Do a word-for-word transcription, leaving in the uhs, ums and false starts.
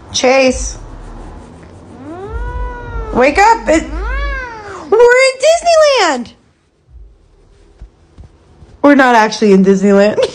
Chase. Wake up. It, we're in Disneyland. We're not actually in Disneyland.